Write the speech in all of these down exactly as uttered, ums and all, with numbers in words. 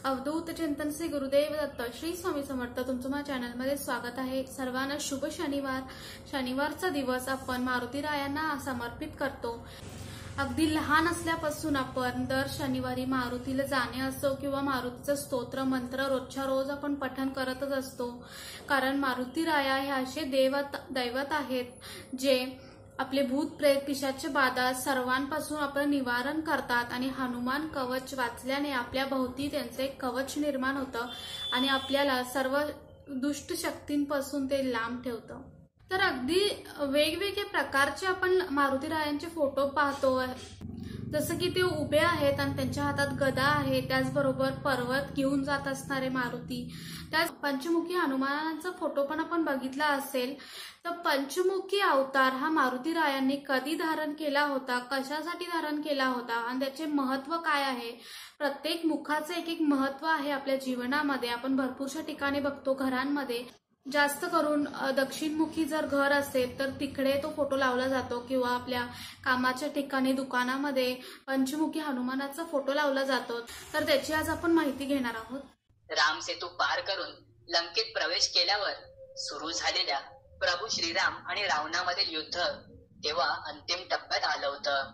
अवधूत चिंतन श्री गुरुदेव दत्त श्री स्वामी समर्थ तुमचं माझ्या चॅनलमध्ये स्वागत आहे। सर्वांना शुभ शनिवार। शनिवारचा दिवस आपण मारुती रायांना समर्पित करतो। अगदी लहान असल्यापासून आपण दर शनिवारी मारुतीला जाणे असो किंवा मारुतीचं स्तोत्र मंत्र रोजच्या रोज आपण पठण करतच असतो, कारण मारुती राया हे असे देवत दैवत आहेत जे आपले भूत प्रेत पिशाच बाधा सर्वांपासून आपलं निवारण करतात आणि हनुमान कवच वाचल्याने आपल्या भोवती त्यांचे कवच निर्माण होतं आणि आपल्याला सर्व दुष्ट शक्तींपासून ते लांब ठेवतं। तर अगदी वेगवेगळ्या प्रकारचे आपण मारुती रायांचे फोटो पाहतो, जसं की ते उभे आहेत आणि त्यांच्या हातात गदा आहे, त्याचबरोबर पर्वत घेऊन जात असणारे मारुती, त्याच पंचमुखी हनुमानाचा फोटो पण आपण बघितला असेल। तर पंचमुखी अवतार हा मारुती रायांनी कधी धारण केला होता, कशासाठी धारण केला होता आणि त्याचे महत्व काय आहे। प्रत्येक मुखाचे एक एक महत्व आहे आपल्या जीवनामध्ये। आपण भरपूरशा ठिकाणी बघतो, घरांमध्ये जास्त करून दक्षिणमुखी जर घर असेल तर तिकडे तो फोटो लावला जातो, किंवा आपल्या कामाच्या ठिकाणी दुकानामध्ये पंचमुखी हनुमानाचा फोटो लावला जातो। तर त्याची आज आपण माहिती घेणार आहोत। राम सेतू पार करून लंकेत प्रवेश केल्यावर सुरू झालेल्या प्रभू श्रीराम आणि रावणामधील युद्ध तेव्हा अंतिम टप्प्यात आलं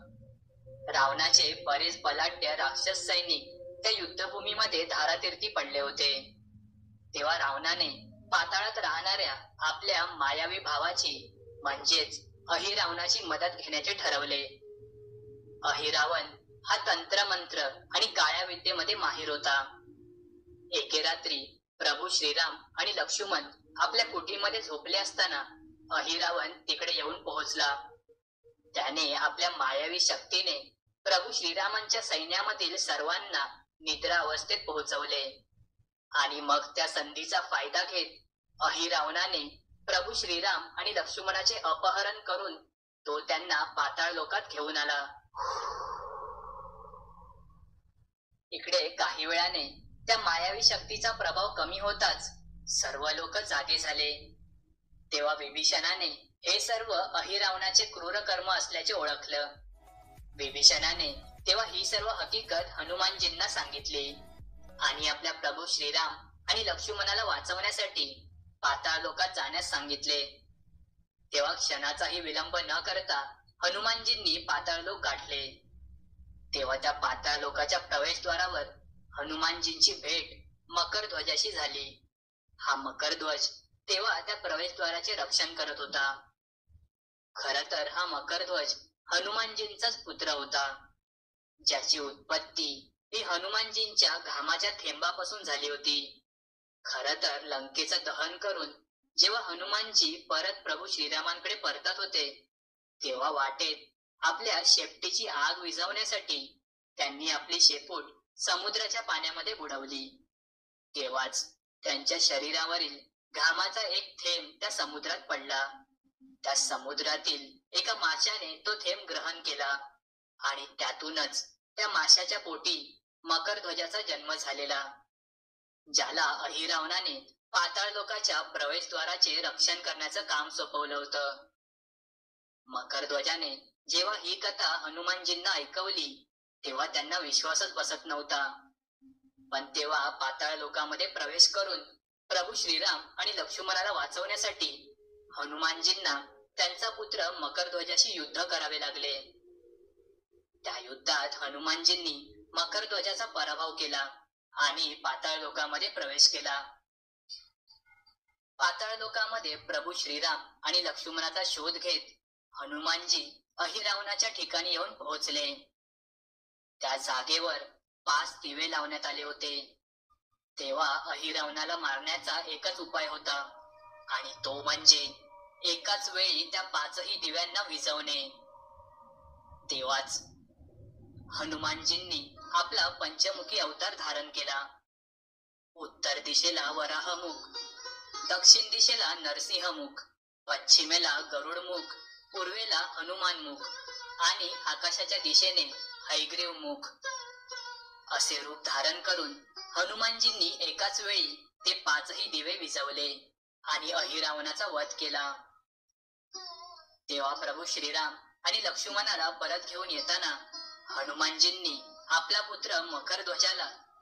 होतं। रावणाचे बरेच बलाढ्य राक्षस सैनिक त्या युद्धभूमीमध्ये धारातीर्थी पडले होते। तेव्हा रावणाने पाताळात राहणाऱ्या आपल्या मायावी भावाची म्हणजेच अहिरावणाची मदत घेण्याचे ठरवले। अहिरावण हा तंत्रमंत्र आणि काळ्या विद्येमध्ये माहिर होता। एके रात्री प्रभू श्रीराम आणि लक्ष्मण आपल्या कुटीमध्ये झोपले असताना अहिरावण तिकडे येऊन पोहोचला। त्याने आपल्या मायावी शक्तीने प्रभू श्रीरामांच्या सैन्यामधील सर्वांना निद्रा अवस्थेत पोहोचवले आणि मग त्या संधीचा फायदा घेत अहिरावणाने प्रभू श्रीराम आणि लक्ष्मणाचे अपहरण करून तो त्यांना पाताळ लोकात घेऊन आला। इकडे काही वेळाने त्या मायावी शक्तीचा प्रभाव कमी होताच सर्व लोक जागे झाले। तेव्हा विभीषणाने हे सर्व अहिरावणाचे क्रूर कर्म असल्याचे ओळखलं। विभीषणाने तेव्हा ही सर्व हकीकत हनुमानजींना सांगितली आणि आपल्या प्रभू श्रीराम आणि लक्ष्मणाला वाचवण्यासाठी पाताळ लोकात जाण्यास सांगितले। तेव्हा क्षणाचाही विलंब न करता हनुमानजींनी पाताळ लोक गाठले। तेव्हा त्या पाताळ लोकाच्या प्रवेशद्वारावर हनुमानजींची भेट मकरध्वजाशी झाली। हा मकरध्वज तेव्हा त्या प्रवेशद्वाराचे रक्षण करत होता। खर तर हा मकरध्वज हनुमानजींचाच पुत्र होता, ज्याची उत्पत्ती ही हनुमानजींच्या घामाच्या थेंबापासून झाली होती। खर तर लंकेचं दहन करून जेव्हा हनुमानजी परत प्रभू श्रीरामांकडे परतत होते, तेव्हा वाटेत आपल्या शेपटीची आग विझवण्यासाठी त्यांनी आपली शेपूट समुद्राच्या पाण्यामध्ये बुडवली। तेव्हाच त्यांच्या शरीरावरील घामाचा एक थेंब त्या समुद्रात पडला। त्या समुद्रातील एका माशाने तो थेंब ग्रहण केला आणि त्यातूनच त्या माशाच्या पोटी मकरध्वजाचा जन्म झालेला, ज्याला अहिरावणाने पाताळ लोकाच्या प्रवेशद्वाराचे रक्षण करण्याचं काम सोपवलं होतं। मकरध्वजाने जेव्हा ही कथा हनुमानजींना ऐकवली तेव्हा त्यांना विश्वासच बसत नव्हता। पण तेव्हा पाताळ लोकामध्ये प्रवेश करून प्रभू श्रीराम आणि लक्ष्मणाला वाचवण्यासाठी हनुमानजींना त्यांचा पुत्र मकरध्वजाशी युद्ध करावे लागले। त्या युद्धात हनुमानजींनी मकरध्वजाचा पराभव केला आणि पाताळ लोकामध्ये प्रवेश केला। पाताळ लोकामध्ये प्रभू श्रीराम आणि लक्ष्मणाचा शोध घेत हनुमानजी अहिरावणाच्या ठिकाणी येऊन पोहोचले। त्या जागेवर पाच दिवे लावण्यात आले होते। तेव्हा अहिरावणाला मारण्याचा एकच उपाय होता आणि तो म्हणजे एकाच वेळी त्या पाचही दिव्यांना विझवणे। तेव्हाच हनुमानजींनी आपला पंचमुखी अवतार धारण केला। उत्तर दिशेला वराहमुख, दक्षिण दिशेला नरसिंहमुख, पश्चिमेला गरुडमुख, पूर्वेला हनुमानमुख आणि आकाशाच्या दिशेने हयग्रीव मुख असे रूप धारण करून हनुमानजींनी एकाच वेळी ते पाचही दिवे विझवले आणि अहिरावणाचा वध केला। तेव्हा प्रभू श्रीराम आणि लक्ष्मणाला परत घेऊन येताना हनुमानजींनी आपला पुत्र मकरध्वजाला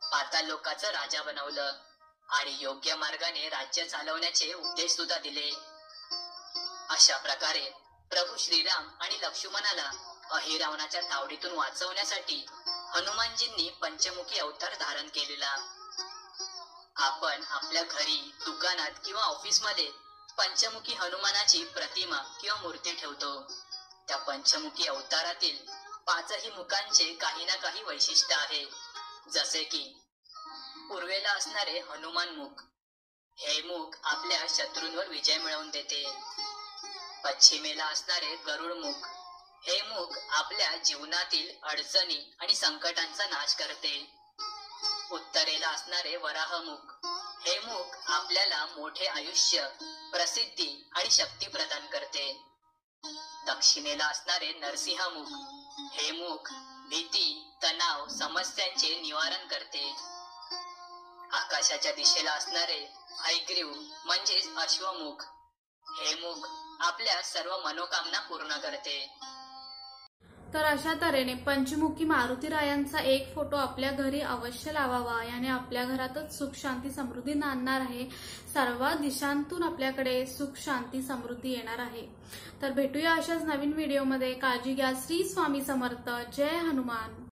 पाताळ लोकाचं राजा बनवलं आणि योग्य मार्गाने राज्य चालवण्याचे उपदेश सुद्धा दिले. अशा प्रकारे प्रभू श्रीराम आणि लक्ष्मणाला अहिरावणाच्या तावडीतून वाचवण्यासाठी हनुमानजींनी पंचमुखी अवतार धारण केलेला. आपण आपल्या घरी, दुकानात किंवा ऑफिसमध्ये पंचमुखी हनुमानाची प्रतिमा किंवा मूर्ती ठेवतो. त्या पंचमुखी अवतारातील पाचही मुखांचे काही ना काही वैशिष्ट्य आहे. जसे की पूर्वेला असणारे हनुमान मुख, हे मुख आपल्या शत्रूंवर विजय मिळवून देते. पश्चिमेला असणारे गरुड मुख, हे मुख आपल्या जीवनातील अडचणी आणि संकटांचा नाश करते. उत्तरेला असणारे वराह मुख, हे मुख आपल्याला मोठे आयुष्य, प्रसिद्धी आणि शक्ती प्रदान करते. दक्षिणेला असणारे नरसिंह मुख, हे मुख भीती, तणाव, समस्यांचे निवारण करते. आकाशाच्या दिशेला असणारे हयग्रीव म्हणजेच अश्वमुख, हे मुख आपल्या सर्व मनोकामना पूर्ण करते. तर अशा तऱ्हेने पंचमुखी मारुतीरायांचा एक फोटो आपल्या घरी अवश्य लावावा. याने आपल्या घरातच सुख, शांती, समृद्धी नांदणार आहे. सर्व दिशांतून आपल्याकडे सुख, शांती, समृद्धी येणार आहे. तर भेटूया अशाच नवीन व्हिडिओमध्ये. काळजी घ्या. श्री स्वामी समर्थ. जय हनुमान.